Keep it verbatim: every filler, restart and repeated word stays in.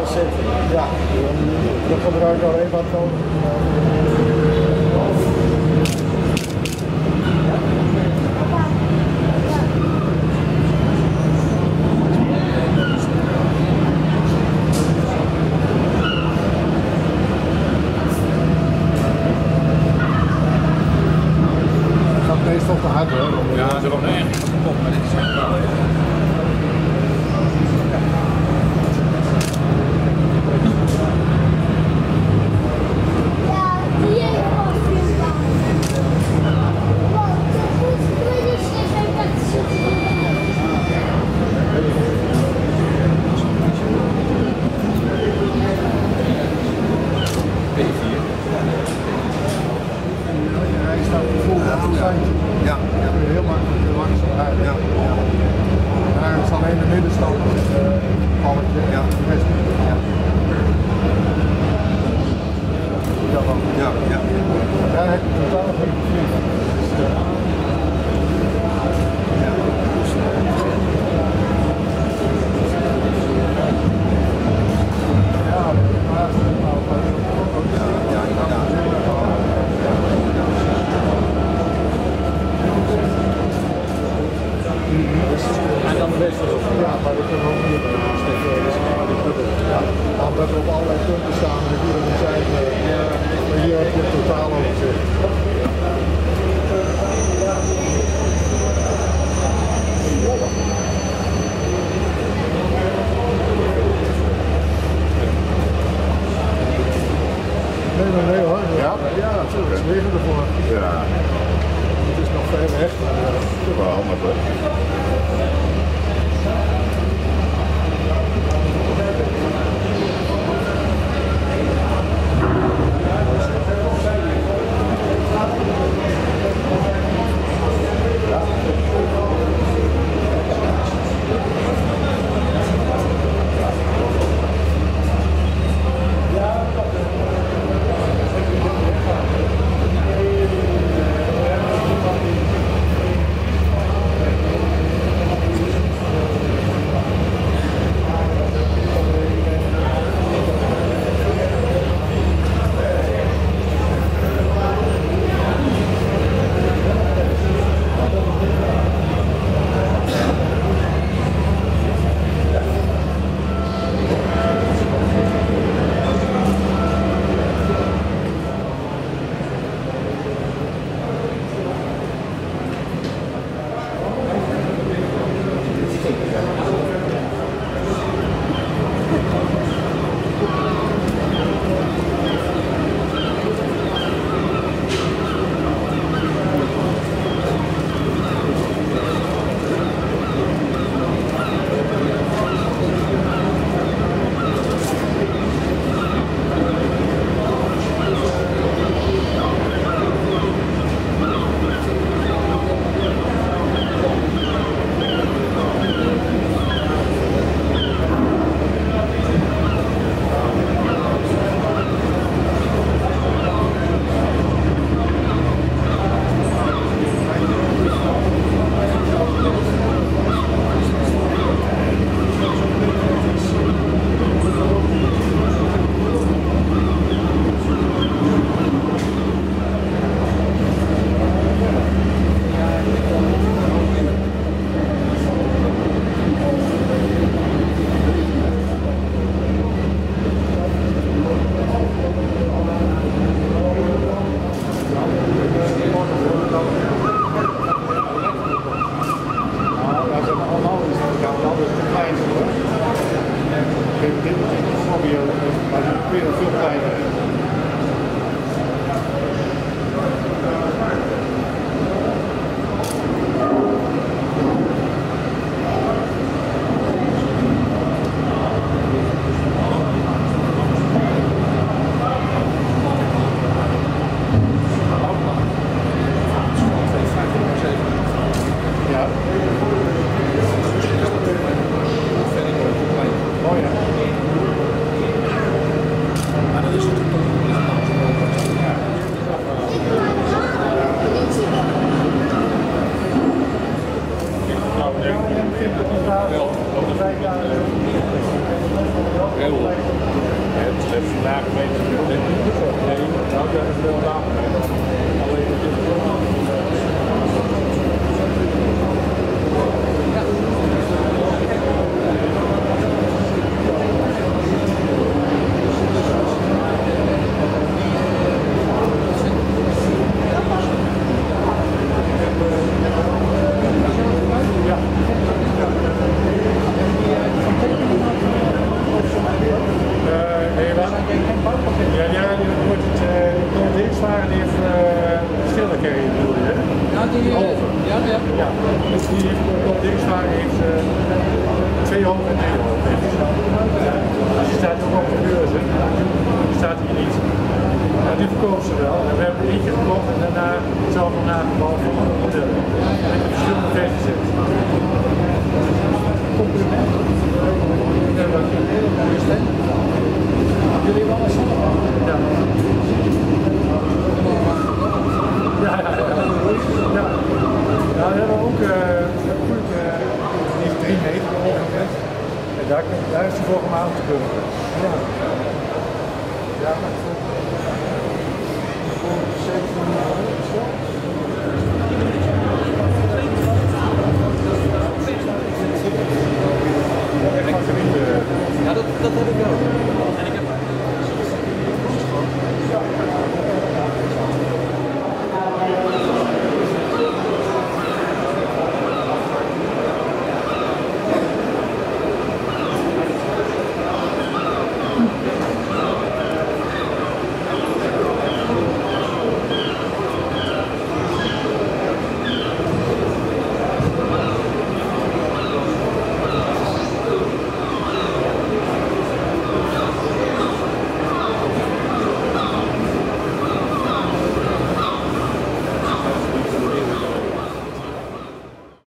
zeven. Ja, dan gebruik ik alleen wat van. Meestal te hard hoor. Ja, dat is wel erg kapot, maar dit is echt wel. Hij staat vol op het seintje. Ja, ja. Kun je heel makkelijk heel langzaam rijden. Ja, ja. Daar is alleen de middenstand met het uh, palletje. Ja. De rest niet. Ja. Dat dan. Ja, ja. Daar heb je totaal geen gevoel. Dus, uh, Ja. ja, maar Ja, inderdaad. en dan de rest is ja, maar ik kan ook niet steken. Ja, omdat we op allerlei punten staan en iedereen moet zijn. Maar hier heb je het totaal overzicht. Nee, nee, nee hoor. Ja, ja natuurlijk. Het is liggen ervoor. Ja, Het is nog ver weg, maar uh, dat is wel handig hoor. Veel kleiner. Maar dat is het heeft vandaag mee gespeeld. Nee, nou, dat is wel later. Alleen dat is daar is hij voor om aan te kunnen. Ja. Ja, maar voor zeven ja, dat, dat heb ik wel. En ik heb...